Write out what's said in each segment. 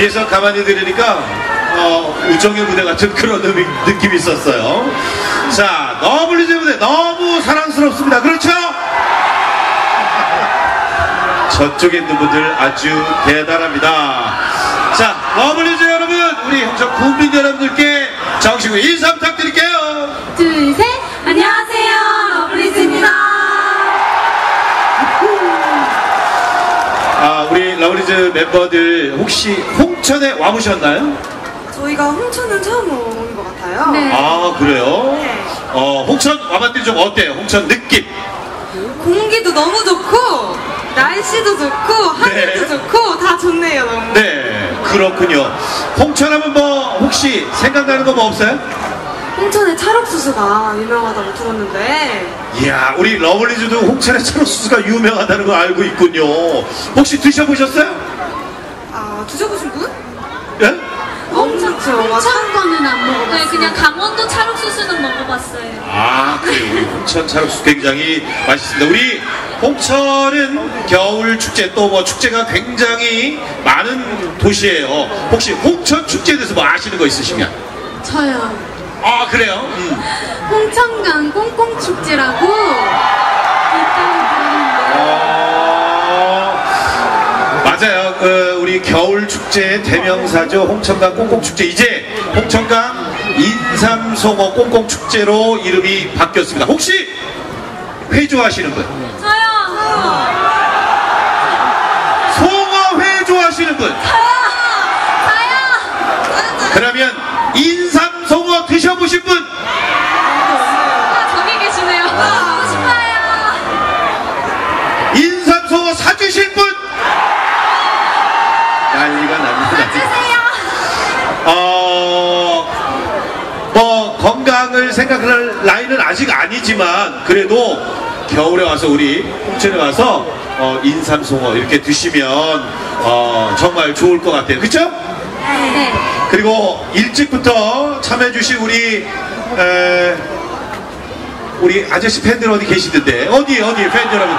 뒤에서 가만히 들으니까 우정의 무대 같은 그런 느낌이 있었어요. 자, 러블리즈 무대 너무 사랑스럽습니다. 그렇죠? 저쪽에 있는 분들 아주 대단합니다. 자, 러블리즈 여러분, 우리 형성 국민 여러분들께 정식으로 인사 부탁드릴게요. 둘, 셋. 안녕하세요, 러블리즈입니다. 우리 러블리즈 멤버들 혹시 홍천에 와보셨나요? 저희가 홍천은 처음 오는 것 같아요. 네. 아, 그래요? 네. 홍천 와봤더니 좀 어때요? 홍천 느낌? 공기도 너무 좋고 날씨도 좋고 하늘도 네. 좋고 다 좋네요. 너무. 네, 그렇군요. 홍천하면 뭐 혹시 생각나는 거 뭐 없어요? 홍천에 찰옥수수가 유명하다고 들었는데 이야, 우리 러블리즈도 홍천의 찰옥수수가 유명하다는 거 알고 있군요. 혹시 드셔보셨어요? 드셔보신 분? 예? 엄청 좋아. 홍천 거는 안 먹어봤어요. 네, 그냥 강원도 찰옥수수는 먹어봤어요. 아, 그래요. 우리 홍천 찰옥수수 굉장히 맛있습니다. 우리 홍천은 겨울 축제 또 뭐 축제가 굉장히 많은 도시예요. 혹시 홍천 축제에 대해서 뭐 아시는 거 있으시면? 저요. 아, 그래요? 홍천강 꽁꽁축제라고 있다고 들었는데. 맞아요. 우리 겨울 축제의 대명사죠. 홍천강 꽁꽁축제. 이제 홍천강 인삼송어 꽁꽁축제로 이름이 바뀌었습니다. 혹시 회 좋아하시는 분? 저요! 송어회 좋아하시는 분? 저요! 그러면 인삼송어 드셔보신 분? 저기 계시네요. 먹고 싶어요. 인삼송어 사주실 분? 난리가 납니다. 주세요. 뭐 건강을 생각할 나이는 아직 아니지만 그래도 겨울에 와서 우리 홍천에 와서 인삼송어 이렇게 드시면 정말 좋을 것 같아요. 그쵸? 네. 그리고 일찍부터 참여해주신 우리 아저씨 팬들 어디 계시던데 어디 팬 여러분,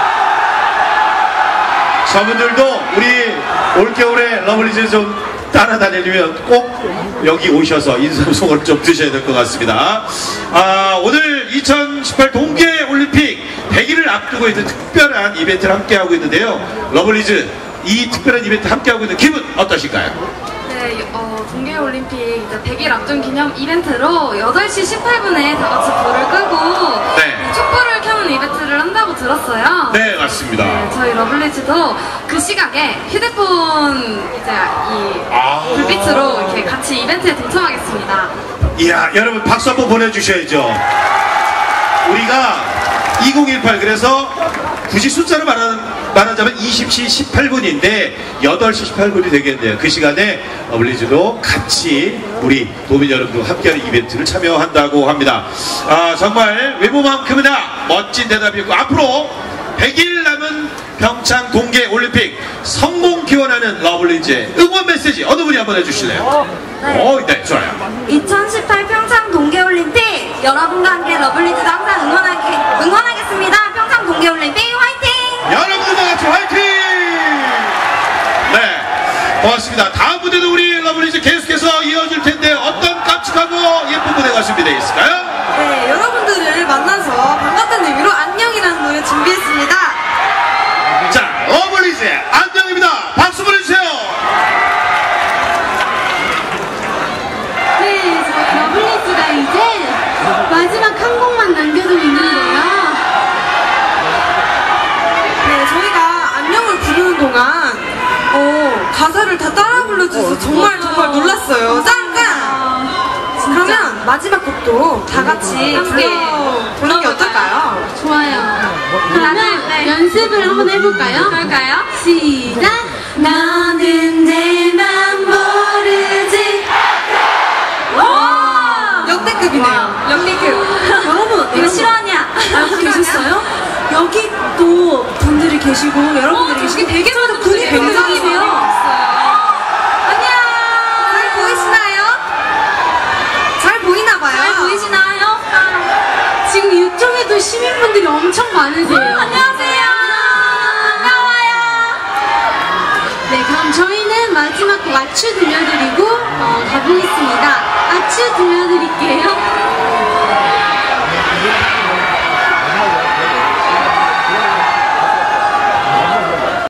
저분들도 우리 올겨울에 러블리즈 좀 따라다니려면 꼭 여기 오셔서 인삼송어를 좀 드셔야 될 것 같습니다. 오늘 2018 동계올림픽 100일을 앞두고 있는 특별한 이벤트를 함께하고 있는데요. 러블리즈 이 특별한 이벤트 함께하고 있는 기분 어떠신가요? 네, 동계올림픽 이제 100일 앞둔 기념 이벤트로 8시 18분에 다 같이 불을 끄고 네. 촛불을 켜는 이벤트를 한다고 들었어요. 네, 맞습니다. 네, 저희 러블리즈도 그 시각에 휴대폰 이제 이 불빛으로 이렇게 같이 이벤트에 동참하겠습니다. 이야, 여러분 박수 한번 보내주셔야죠. 우리가 2018 그래서 굳이 숫자로 말하자면 20시 18분인데 8시 18분이 되겠네요. 그 시간에 러블리즈도 같이 우리 도민 여러분들과 함께하는 이벤트를 참여한다고 합니다. 정말 외모만큼이나 멋진 대답이었고 앞으로 100일 남은 평창 동계올림픽 성공 기원하는 러블리즈의 응원 메시지 어느 분이 한번 해주실래요? 네, 좋아요. 2018 평창 동계올림픽 여러분과 함께 러블리즈도 항상 응원하겠습니다. 평창 동계올림픽 화이팅! 여러분들과 같이 화이팅! 네, 고맙습니다. 다음 무대도 우리 러블리즈 계속해서 이어질 텐데 어떤 깜찍하고 예쁜 무대가 준비되어 있을까요? 네, 여러분들을 만나서 반갑다는 의미로 안녕이라는 노래 준비했습니다. 자, 러블리즈의 안녕입니다. 박수 보내주세요. 네, 저희 러블리즈가 이제 마지막 한 곡만 남겨두고 있는데요. 네, 저희가 안녕을 부르는 동안 가사를 다 따라 불러주셔서 정말 놀랐어요. 짱짱! 그러면 마지막 곡도 다 같이 부르는 게 어떨까요? 좋아요. 그러면 연습을 한번 해볼까요? 그럴까요? 시작! 너는 내 맘 모르지. 역대급이네요. 역대급. 여러분, 이거 실화냐? 알고 계셨어요? 여기 또 분들이 계시고 여러분들이 계시고 되게 많은 분이 굉장히 많아요. 잘 보이시나요? 잘 보이나봐요. 잘 보이시나요? 지금 이쪽에도 시민분들이 엄청 많으세요. 안녕하세요. 반가워요. 네, 그럼 저희는 마지막 마지막 곡 아추 들려드리고 가보겠습니다. 아추 들려